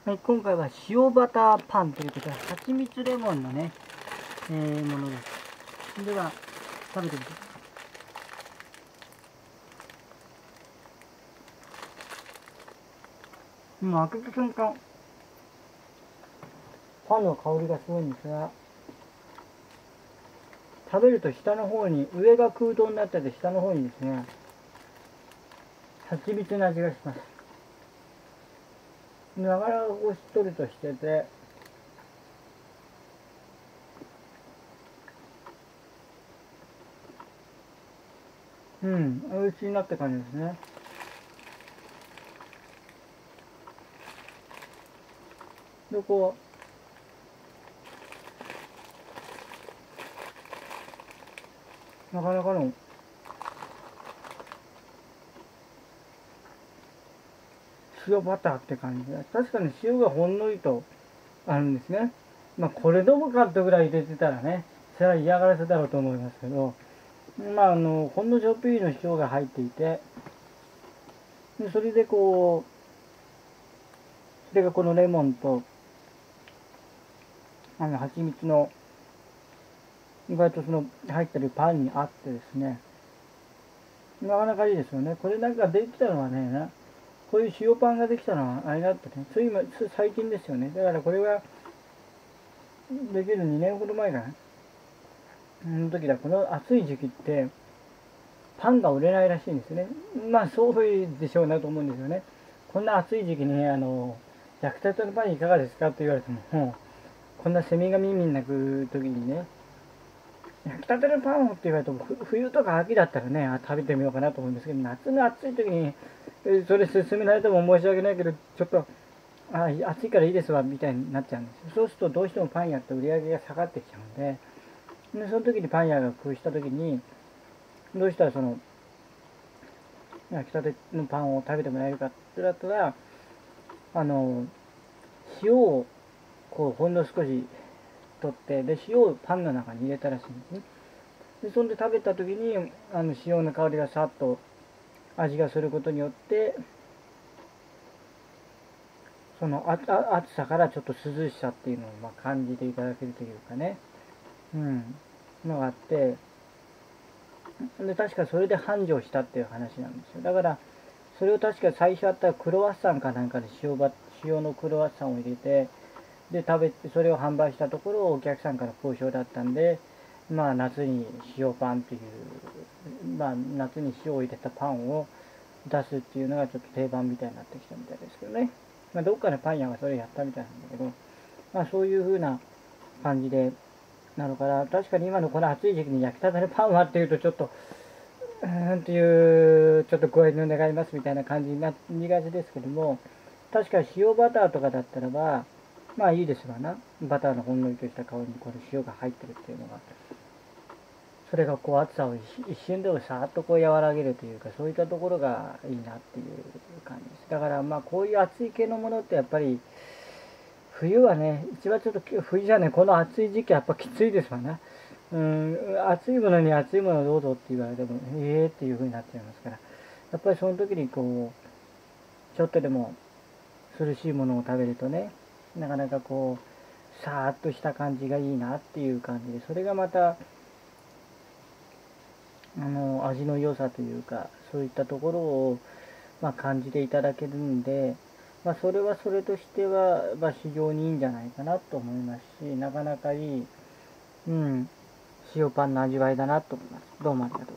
はい、今回は塩バターパンということで、蜂蜜レモンのね、ものです。では、食べてみてください。もう開けた瞬間、パンの香りがすごいんですが、食べると下の方に、上が空洞になってて、下の方にですね、蜂蜜の味がします。なかなかこうしっとりとしてて、美味しいなって感じですね。で、こう、なかなかの塩バターって感じで、確かに塩がほんのりとあるんですね。まあ、これどこかってぐらい入れてたらね、それは嫌がらせだろうと思いますけど、まあ、ほんのちょっぴりの塩が入っていて、でそれでこう、それがこのレモンと、蜂蜜の、意外とその入ってるパンにあってですね、なかなかいいですよね。これなんかできたのはね、こういう塩パンができたのはあれだってね、最近ですよね。だからこれができる2年ほど前かな。その時だ、この暑い時期って、パンが売れないらしいんですね。まあそうでしょうなと思うんですよね。こんな暑い時期に、焼きたてのパンいかがですかって言われても、こんなセミが耳に鳴く時にね、焼きたてのパンをって言われても、冬とか秋だったらね、食べてみようかなと思うんですけど、夏の暑い時に、それ勧められても申し訳ないけど、ちょっと、暑いからいいですわ、みたいになっちゃうんですよ。そうするとどうしてもパン屋って売り上げが下がってきちゃうんで、その時にパン屋が工夫した時に、どうしたらその、焼きたてのパンを食べてもらえるかってだったら、あの、塩をこうほんの少し取って、で、塩をパンの中に入れたらしいんですね。で、そんで食べた時に、塩の香りがさっと味がすることによって、その暑さからちょっと涼しさっていうのを感じていただけるというかね、のがあって、で、確かそれで繁盛したっていう話なんですよ。だから、それを確か最初あったクロワッサンかなんかで塩のクロワッサンを入れて、で、食べて、それを販売したところ、お客さんから好評だったんで、まあ、夏に塩パンっていう、まあ、夏に塩を入れたパンを出すっていうのがちょっと定番みたいになってきたみたいですけどね。まあ、どっかのパン屋がそれやったみたいなんだけど、まあ、そういう風な感じで、なのから、確かに今のこの暑い時期に焼きたてのパンはっていうとちょっと、っていう、ちょっとご遠慮願いますみたいな感じになりがちですけども、確か塩バターとかだったらば、まあいいですわな。バターのほんのりとした香りにこの塩が入ってるっていうのが、それがこう暑さを一瞬でもさーっとこう和らげるというか、そういったところがいいなっていう感じです。だからまあこういう暑い系のものってやっぱり、冬はね、一番ちょっと冬じゃね、この暑い時期はやっぱきついですわな。暑いものに暑いものどうぞって言われても、っていう風になっちゃいますから、やっぱりその時にこう、ちょっとでも涼しいものを食べるとね、なかなかこう、さーっとした感じがいいなっていう感じで、それがまた、味の良さというか、そういったところを、感じていただけるんで、それはそれとしては、非常にいいんじゃないかなと思いますし、なかなかいい、塩パンの味わいだなと思います。どうもありがとうございます。